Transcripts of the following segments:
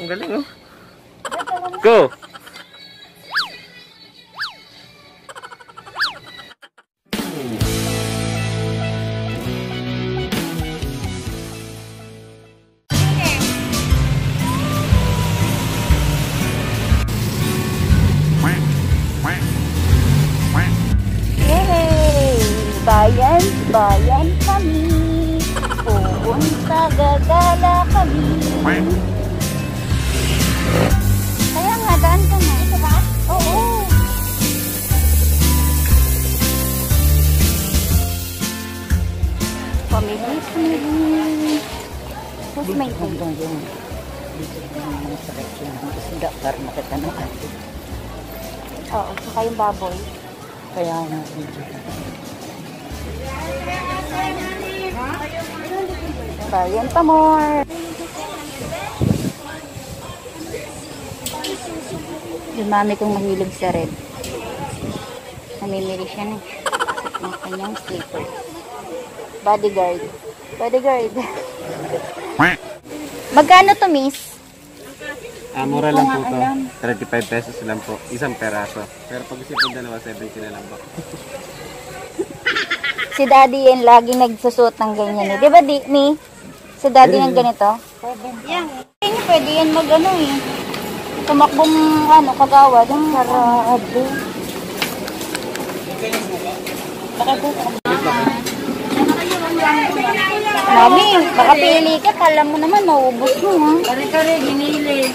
Ang galing, oh. Go! Bayan, bayan kami, pupunta gagala kami. Kaya nga, daan ka na. Ito ba? Oo. Pamili. Tapos may hanggang yung masakit yun. Isda para makita ng ate. Oo, saka yung baboy. Kaya nga, bayan pa more. Yung mami kong mahilig sa red. Namimili siya ng kanyang slipper. Bodyguard. Bodyguard. Magkano to, miss? Mura lang po to. 35 pesos lang po. Isang peraso. Pero pag isipin dalawa, 70 na lang po. Si daddy yan lagi nagsusuot ng ganyan eh. Di ba, ni? Si daddy ng ganito? Yan. Pwede yan mag ano eh. Tumakbong ano, kagawad. Yung sarado. Mami, baka pili ka. Kala mo naman, maubos mo ha. Kare-kare, ginili.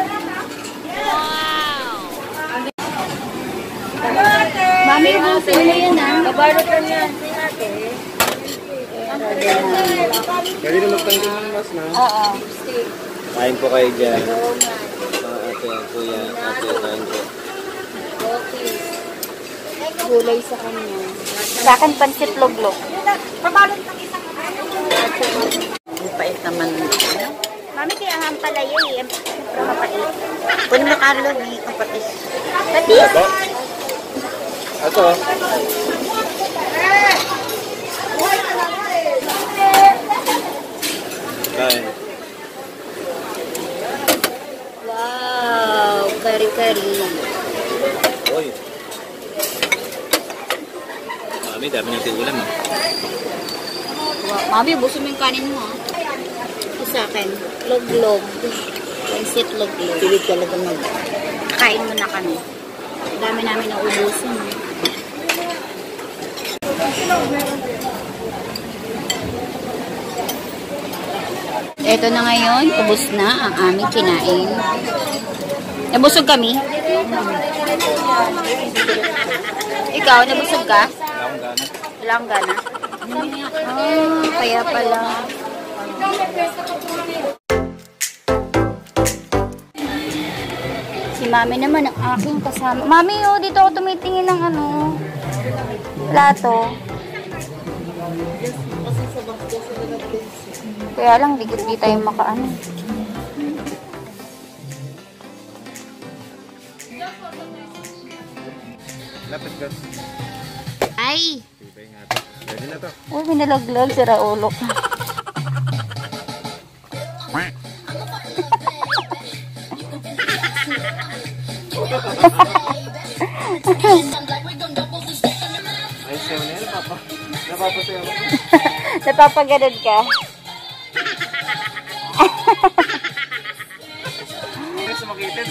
Mami, ubusin mo yan ha. Babarutan yan. Pwede na magtanggal ng mas na? Oo. Kain po kayo dyan. Ate, kuya, ate, kain po. Gulay sa kanya. Sa akin, pansit log-log. Pabalot ng isang Mapait naman. Mami, kaya ang palaya eh. Pero mapait. Kung nakalo, may kapatis. Patis? Ito. Kain. Wow, kari-kari. Uy. Mami, dami natin ulam ah. Wow. Mami, buso mo yung kanin mo ah. Ito sa akin, log-log. Pansit log-log. Pilit talaga mag... Kain mo na kami. Dami namin na ubusin. Ito na ngayon, ubos na ang aming kinain. Nabusog kami? Ikaw, nabusog ka? Wala akong gana. Kaya pala. Si Mami naman ang aking kasama. Mami, oh, dito ako tumitingin ng ano, plato. Kaya lang, di tayo makaano. Lapit ka. Ay! Tibay nga ito. Pwede na to. Uy, minalaglag, sira ulo. Ay, sayo na yan, papa. Napapasayo mo. Napapaganod ka. Sumakitid.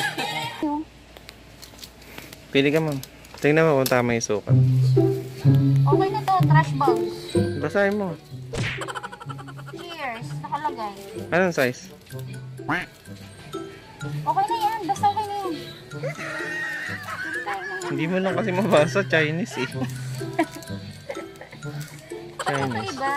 Pili ka, ma'am. Tingnan mo kung tama yung sukat. Okay na to, trash bag. Basahin mo. Cheers, nakalagay. Anong size? Okay na yan, basta okay na yan. Hindi mo lang kasi mabasa. Chinese eh. Chinese. Iba.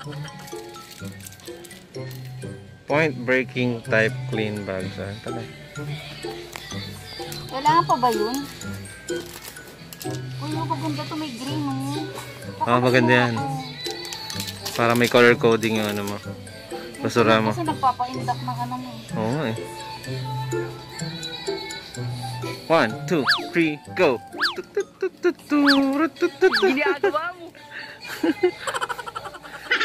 Point breaking type clean bag. Saan pala? Kailangan pa ba yun? Uy, maganda to, may green oh. Maganda yan. Para may color coding yung ano mo. Basura mo. Kasi nagpapa-induct ng ano mo. Oo nga eh. 1, 2, 3, go! Ginagawa mo.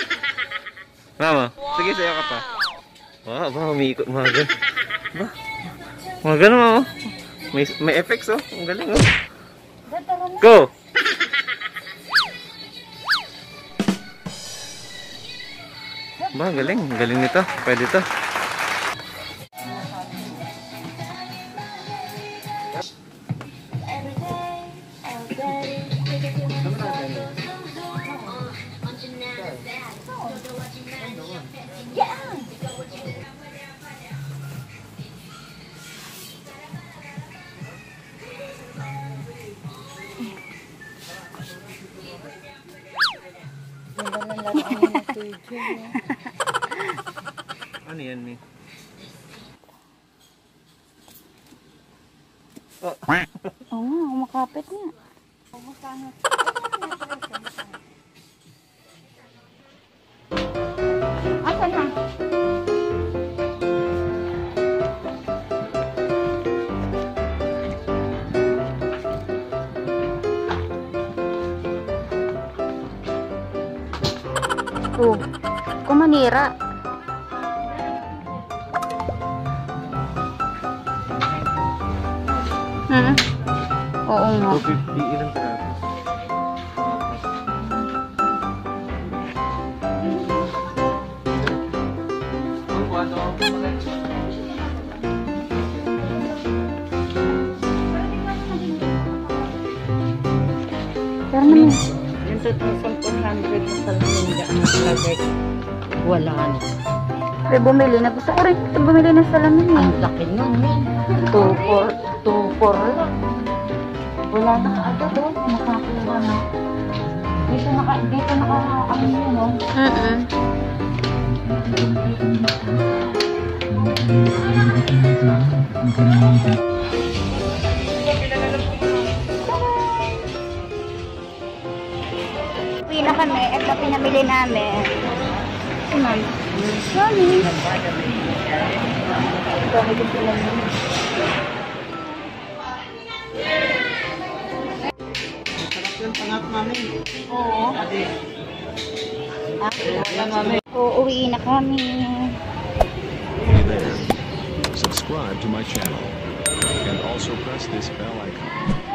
Mama, sige, sayo ka pa. Wow, ba, umiikot mga gan. Ba, Mga ganun oh. May effects oh. Ang galing oh. Tara na. Go! Ba, galing. Galing nito. Pwede to. Ano yan, Mi? Oh. Oo nga, kumakapit niya. Asan na? Oh, kumanira. Oo nga. 250 ilang peraso? Pero naman. Yung 2,400 na salamin dyan ang lagay. Wala na. Pero bumili na. Gusto ko rin bumili ng salamin eh. Ang laki nun, min. 2,400 lang. Wala na agad oh. Nakakuha na. Dito nakakami yun oh. Uwi na kami. Ito pinamili namin. Sorry. Dami ko pinamili. Oo. Uuwi na kami. Subscribe to my channel and also press this bell icon.